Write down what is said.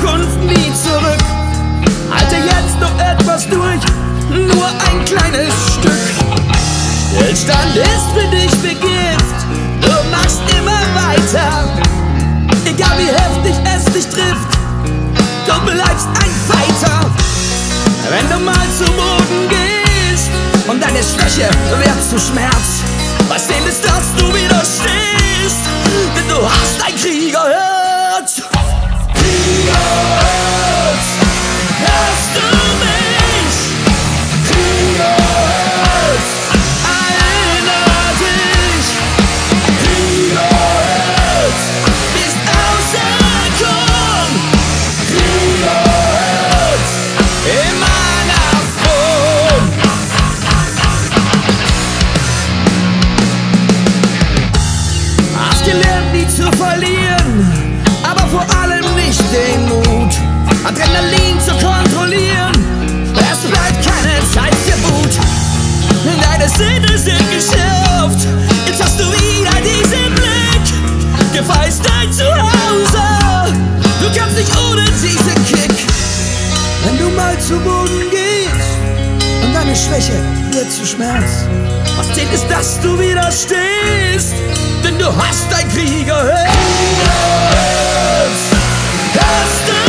Zukunft nie zurück. Halte jetzt noch etwas durch, nur ein kleines Stück. Stillstand ist für dich Begift, du machst immer weiter. Egal wie heftig es dich trifft, du bleibst ein Fighter. Wenn du mal zu Boden gehst und deine Schwäche wird zu Schmerz, was zählt ist, dass du widerstehst, denn du hast ein Kriegerherz. Kriegerherz, hörst du mich? Kriegerherz, erinnere dich. Kriegerherz, bist auserkoren. Kriegerherz, in meiner Form. Hast gelernt, nie zu verlieren, aber vor allem nicht den Mut, Adrenalin zu kontrollieren. Es bleibt keine Zeit für Wut. Deine Sinne sind geschärft. Jetzt hast du wieder diesen Blick. Gefahr ist dein Zuhause. Du kannst nicht ohne diesen Kick. Wenn du mal zu Boden gehst und deine Schwäche wird zu Schmerz, was zählt ist, dass du widerstehst, denn du hast ein Kriegerherz. Hast du